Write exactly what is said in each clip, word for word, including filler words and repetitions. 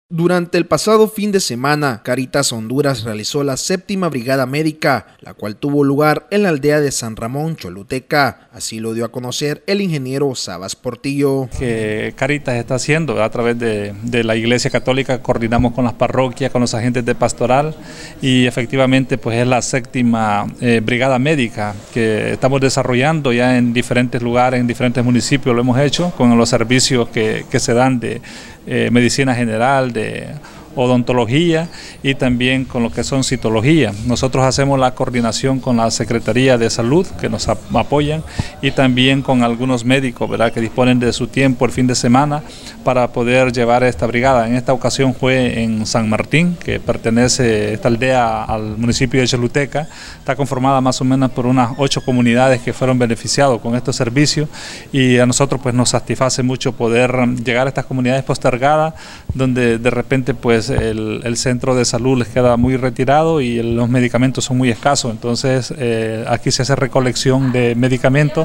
Durante el pasado fin de semana, Cáritas Honduras realizó la séptima brigada médica, la cual tuvo lugar en la aldea de San Ramón, Choluteca. Así lo dio a conocer el ingeniero Sabas Portillo. Que Cáritas está haciendo, ¿verdad? A través de, de la Iglesia Católica, coordinamos con las parroquias, con los agentes de pastoral y efectivamente pues es la séptima eh, brigada médica que estamos desarrollando ya en diferentes lugares, en diferentes municipios lo hemos hecho, con los servicios que, que se dan de eh, medicina general, de odontología y también con lo que son citología. Nosotros hacemos la coordinación con la Secretaría de Salud que nos apoyan y también con algunos médicos, ¿verdad?, que disponen de su tiempo el fin de semana para poder llevar esta brigada. En esta ocasión fue en San Martín, que pertenece esta aldea al municipio de Choluteca. Está conformada más o menos por unas ocho comunidades que fueron beneficiados con estos servicios y a nosotros pues nos satisface mucho poder llegar a estas comunidades postergadas donde de repente pues El, el centro de salud les queda muy retirado y el, los medicamentos son muy escasos, entonces eh, aquí se hace recolección de medicamentos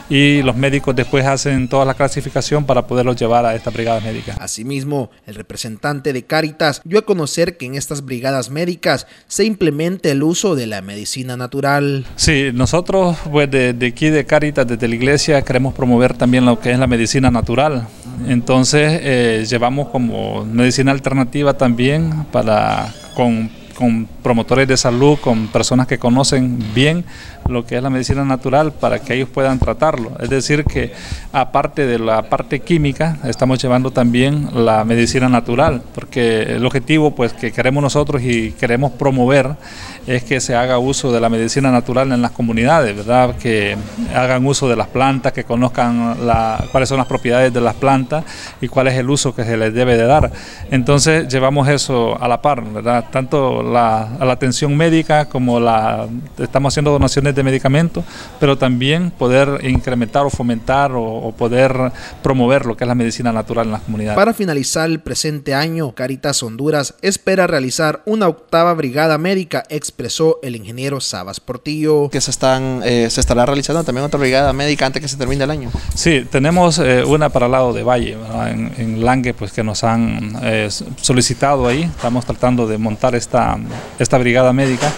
y los médicos después hacen toda la clasificación para poderlos llevar a esta brigada médica. Asimismo, el representante de Cáritas dio a conocer que en estas brigadas médicas se implementa el uso de la medicina natural. Sí, nosotros pues de, de aquí de Cáritas, desde la iglesia, queremos promover también lo que es la medicina natural. Entonces eh, llevamos como medicina alternativa también para con, con promotores de salud, con personas que conocen bien lo que es la medicina natural para que ellos puedan tratarlo. Es decir que aparte de la parte química estamos llevando también la medicina natural, porque el objetivo pues que queremos nosotros y queremos promover es que se haga uso de la medicina natural en las comunidades, ¿verdad? Que hagan uso de las plantas, que conozcan la, cuáles son las propiedades de las plantas y cuál es el uso que se les debe de dar. Entonces llevamos eso a la par, ¿verdad? Tanto la, a la atención médica como la estamos haciendo donaciones de medicamentos, pero también poder incrementar o fomentar o, o poder promover lo que es la medicina natural en las comunidades. Para finalizar el presente año, Cáritas Honduras espera realizar una octava brigada médica, expresó el ingeniero Sabas Portillo. Que se, están, eh, se estará realizando también otra brigada médica antes que se termine el año. Sí, tenemos eh, una para el lado de Valle, en, en Langue, pues que nos han eh, solicitado ahí. Estamos tratando de montar esta, esta brigada médica.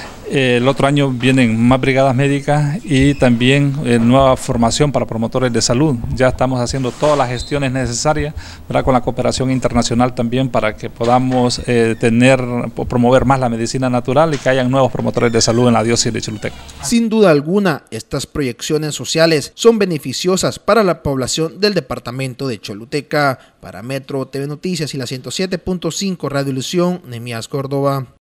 El otro año vienen más brigadas médicas y también eh, nueva formación para promotores de salud. Ya estamos haciendo todas las gestiones necesarias, ¿verdad?, con la cooperación internacional también para que podamos eh, tener o promover más la medicina natural y que hayan nuevos promotores de salud en la diócesis de Choluteca. Sin duda alguna, estas proyecciones sociales son beneficiosas para la población del departamento de Choluteca. Para Metro T V Noticias y la ciento siete punto cinco Radio Ilusión, Nehemías Córdoba.